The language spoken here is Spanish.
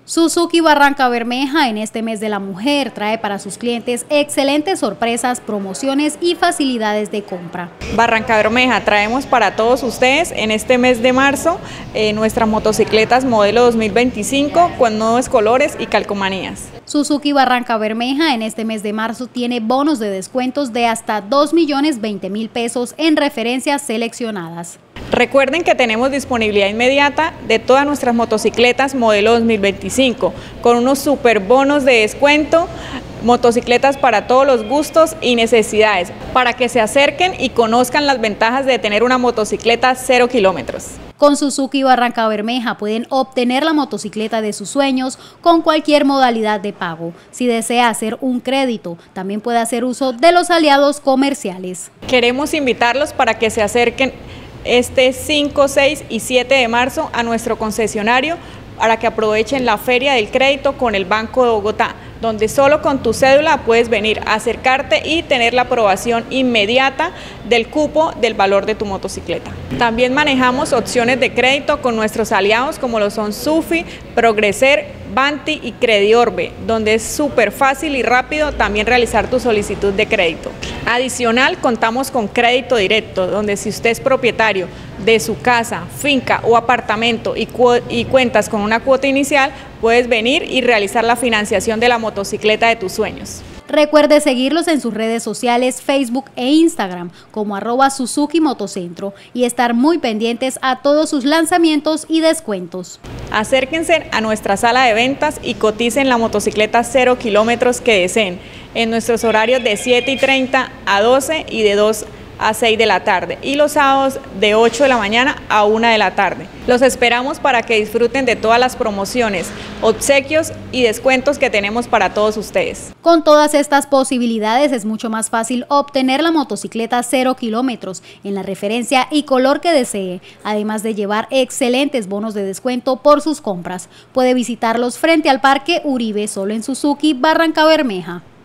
Suzuki Barranca Bermeja en este mes de la mujer trae para sus clientes excelentes sorpresas, promociones y facilidades de compra. Barranca Bermeja, traemos para todos ustedes en este mes de marzo nuestras motocicletas modelo 2025 con nuevos colores y calcomanías. Suzuki Barranca Bermeja en este mes de marzo tiene bonos de descuentos de hasta 2.020.000 pesos en referencias seleccionadas. Recuerden que tenemos disponibilidad inmediata de todas nuestras motocicletas modelo 2025 con unos super bonos de descuento, motocicletas para todos los gustos y necesidades, para que se acerquen y conozcan las ventajas de tener una motocicleta 0 kilómetros. Con Suzuki Barranca Bermeja pueden obtener la motocicleta de sus sueños con cualquier modalidad de pago. Si desea hacer un crédito, también puede hacer uso de los aliados comerciales. Queremos invitarlos para que se acerquen este 5, 6 y 7 de marzo a nuestro concesionario para que aprovechen la Feria del Crédito con el Banco de Bogotá, donde solo con tu cédula puedes venir a acercarte y tener la aprobación inmediata del cupo del valor de tu motocicleta. También manejamos opciones de crédito con nuestros aliados como lo son Sufi, Progreser, Banti y Crediorbe, donde es súper fácil y rápido también realizar tu solicitud de crédito. Adicional, contamos con crédito directo, donde si usted es propietario de su casa, finca o apartamento y cuentas con una cuota inicial, puedes venir y realizar la financiación de la motocicleta de tus sueños. Recuerde seguirlos en sus redes sociales Facebook e Instagram como @Suzuki Motocentro y estar muy pendientes a todos sus lanzamientos y descuentos. Acérquense a nuestra sala de ventas y coticen la motocicleta 0 kilómetros que deseen en nuestros horarios de 7:30 a 12 y de 2 a 6 de la tarde y los sábados de 8 de la mañana a 1 de la tarde. Los esperamos para que disfruten de todas las promociones, obsequios y descuentos que tenemos para todos ustedes. Con todas estas posibilidades es mucho más fácil obtener la motocicleta 0 kilómetros en la referencia y color que desee, además de llevar excelentes bonos de descuento por sus compras. Puede visitarlos frente al Parque Uribe, solo en Suzuki Barranca Bermeja.